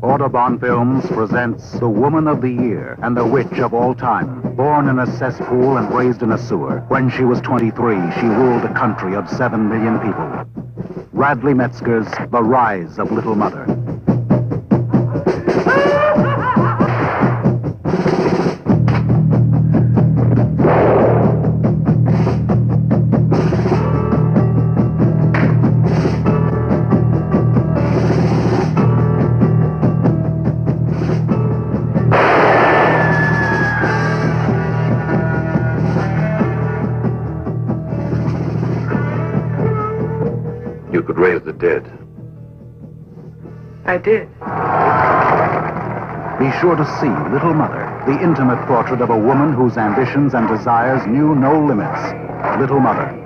Audubon Films presents The Woman of the Year and the Witch of All Time. Born in a cesspool and raised in a sewer, when she was 23, she ruled a country of 7 million people. Radley Metzger's The Rise of Little Mother. You could raise the dead. I did. Be sure to see Little Mother, the intimate portrait of a woman whose ambitions and desires knew no limits. Little Mother,